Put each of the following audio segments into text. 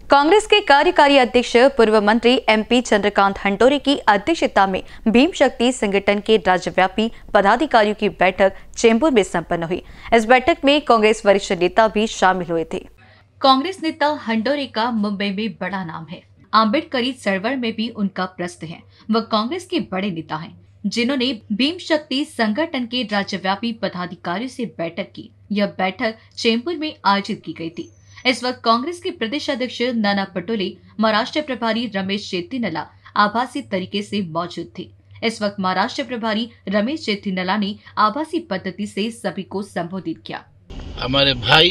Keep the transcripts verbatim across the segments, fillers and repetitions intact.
कांग्रेस के कार्यकारी अध्यक्ष पूर्व मंत्री एमपी चंद्रकांत हंडोरे की अध्यक्षता में भीम शक्ति संगठन के राज्यव्यापी पदाधिकारियों की बैठक चेंबूर में संपन्न हुई। इस बैठक में कांग्रेस वरिष्ठ नेता भी शामिल हुए थे। कांग्रेस नेता हंडोरे का मुंबई में बड़ा नाम है। आम्बेडकरी चळवळ में भी उनका प्रस्थ है। वह कांग्रेस के बड़े नेता हैं, जिन्होंने भीम शक्ति संगठन के राज्यव्यापी पदाधिकारियों से बैठक की। यह बैठक चेंबूर में आयोजित की गई थी। इस वक्त कांग्रेस के प्रदेश अध्यक्ष नाना पटोले, महाराष्ट्र प्रभारी रमेश चेट्टीनला आभासी तरीके से मौजूद थे। इस वक्त महाराष्ट्र प्रभारी रमेश चेट्टीनला ने आभासी पद्धति से सभी को संबोधित किया। हमारे भाई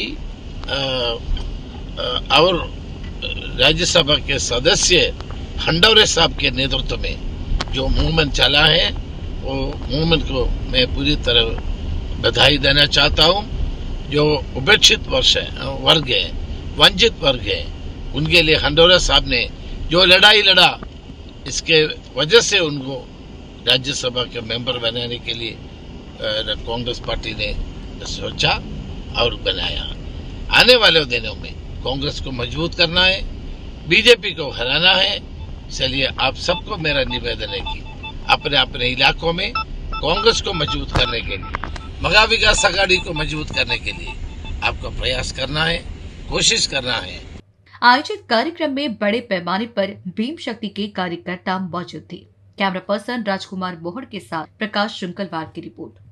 और राज्यसभा के सदस्य हंडोरे साहब के नेतृत्व में जो मूवमेंट चला है, वो मूवमेंट को मैं पूरी तरह बधाई देना चाहता हूँ। जो उपेक्षित वर्ष है वर्ग है, वंचित वर्ग है, उनके लिए हंडोरे साहब ने जो लड़ाई लड़ा, इसके वजह से उनको राज्यसभा के मेंबर बनाने के लिए कांग्रेस पार्टी ने सोचा और बनाया। आने वाले दिनों में कांग्रेस को मजबूत करना है, बीजेपी को हराना है। चलिए, आप सबको मेरा निवेदन है कि अपने अपने इलाकों में कांग्रेस को मजबूत करने के लिए, महा विकास आघाड़ी को मजबूत करने के लिए आपको प्रयास करना है, कोशिश करना है। आयोजित कार्यक्रम में बड़े पैमाने पर भीम शक्ति के कार्यकर्ता मौजूद थे। कैमरा पर्सन राजकुमार बोहड़ के साथ प्रकाश शुंकलवार की रिपोर्ट।